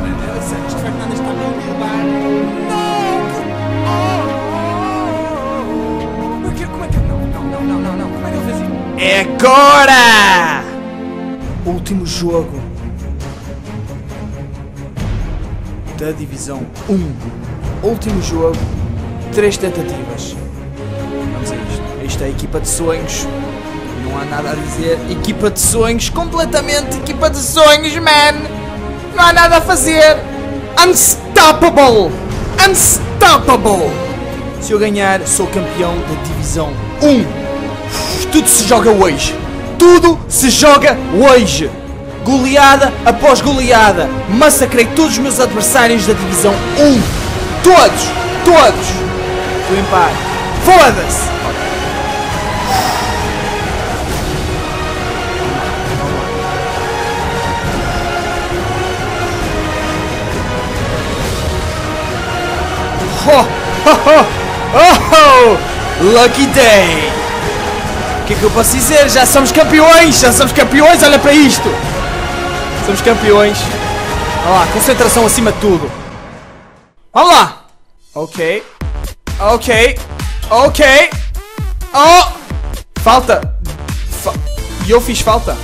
Santos Fernandes está a derrubar. Não! Como é que... Não. Como é que ele fez isso? É agora! Último jogo da Divisão 1. Último jogo. 3 tentativas. Vamos a isto. Isto é a equipa de sonhos. Não há nada a dizer. Equipa de sonhos. Completamente equipa de sonhos, man. Não há nada a fazer. Unstoppable. Unstoppable. Se eu ganhar, sou campeão da Divisão 1. Tudo se joga hoje. Tudo se joga hoje. Goleada após goleada. Massacrei todos os meus adversários da Divisão 1. Todos. Estou em paz. Foda-se. Oh, lucky day! O que é que eu posso dizer? Já somos campeões! Olha para isto! Somos campeões! Olha lá, concentração acima de tudo! Vamos lá! Ok! Oh! Falta! E eu fiz falta!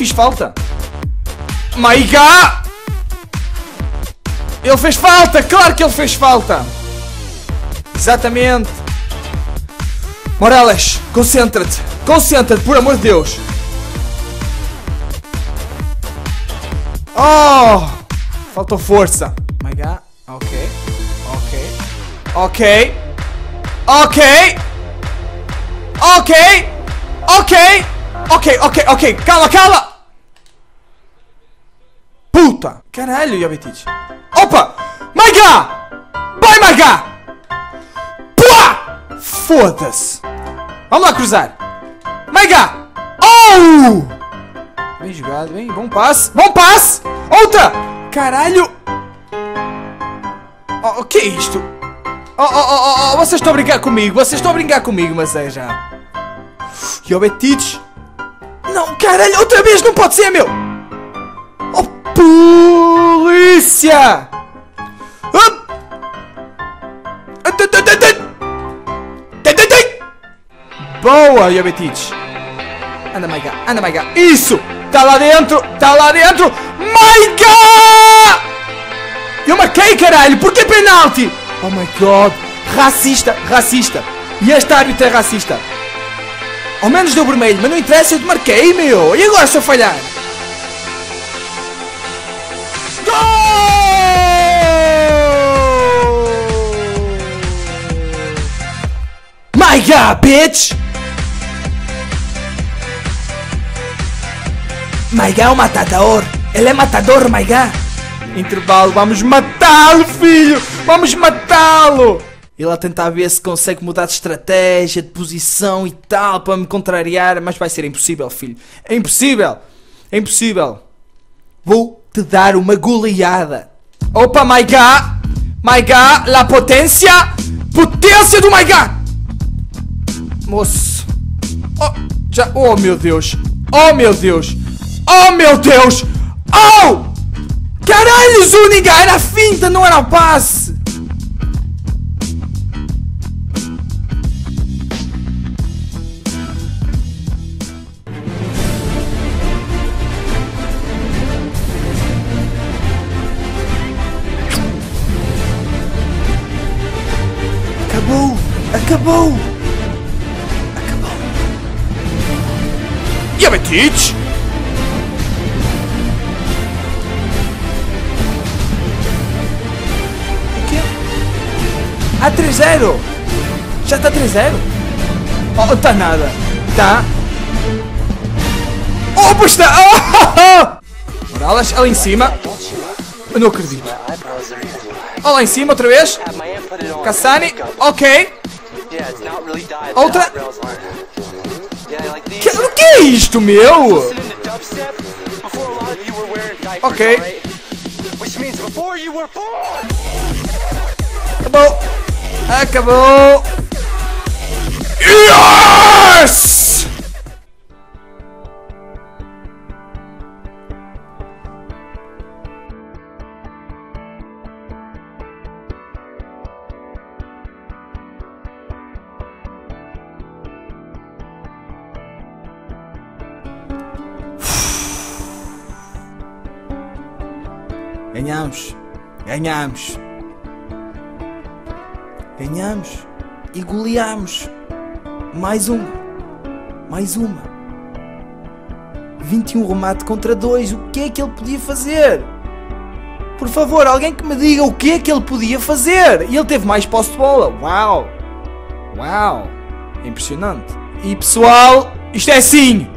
My God! Ele fez falta! Claro que ele fez falta! Exatamente. Morales, concentra-te, por amor de Deus. Oh, faltou força. My God. Ok. Calma. Puta. Caralho, Jovetic. Opa. My God. Vai, my God. Foda-se! Vamos lá cruzar! Mega! Oh! Bem jogado, bem. Bom passe! Outra! Caralho! O que é isto? Vocês estão a brincar comigo, mas é já. Jovetic! Não, caralho! Outra vez! Não pode ser, meu! Oh, polícia! Boa, Jovetic. Anda, my God. Isso! Tá lá dentro! My God! Eu marquei, caralho! Por que penalti? Oh my God! Racista! E este árbitro é racista. Ao menos deu vermelho, mas não interessa, eu te marquei, meu! E agora se eu falhar? Gol! My God, bitch! Maiga é um matador. Ele é matador, Maiga. Intervalo, vamos matá-lo, filho. Ele a tentar ver se consegue mudar de estratégia, de posição e tal, para me contrariar, mas vai ser impossível, filho. É impossível. Vou-te dar uma goleada. Opa, Maiga, la potência do Maiga. Moço. Oh, meu Deus. Oh! Caralho, Zúñiga! Era a finta, não era o passe! Acabou! Jovetic! A 3-0! Já está 3-0? Oh, está nada! Tá! Oh, pois está! Oh! Morales, lá em cima! Eu não acredito! Oh, lá em cima, outra vez! Cassani, ok! Outra! O que é isto, meu? Ok! Acabou! Yes! Ganhamos. Ganhamos. Ganhamos. E goleamos. Mais uma. Mais uma. 21 remate contra 2. O que é que ele podia fazer? Por favor, alguém que me diga o que é que ele podia fazer. E ele teve mais posse de bola. Uau. Uau. Impressionante. E pessoal, isto é assim.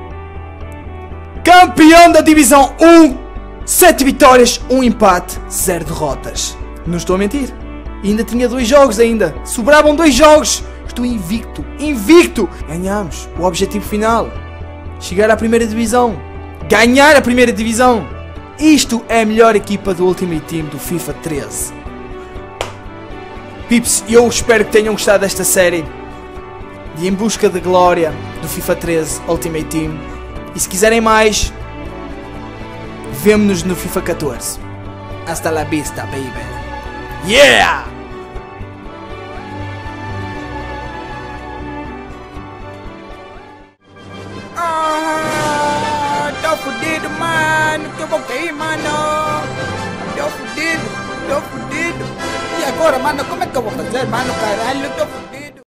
Campeão da Divisão 1. 7 vitórias, 1 empate, 0 derrotas. Não estou a mentir. E ainda tinha 2 jogos ainda. Sobravam 2 jogos. Estou invicto. Invicto. Ganhamos. O objetivo final. Chegar à primeira divisão. Ganhar a primeira divisão. Isto é a melhor equipa do Ultimate Team do FIFA 13. Pips, eu espero que tenham gostado desta série de Em Busca da Glória do FIFA 13 Ultimate Team. E se quiserem mais, vemo-nos no FIFA 14. Hasta la vista, baby. Yeah! Tô fudido, mano. Que eu vou cair, mano. Tô fudido, tô fudido. E agora, mano, como é que eu vou fazer, mano? Caralho, tô fudido.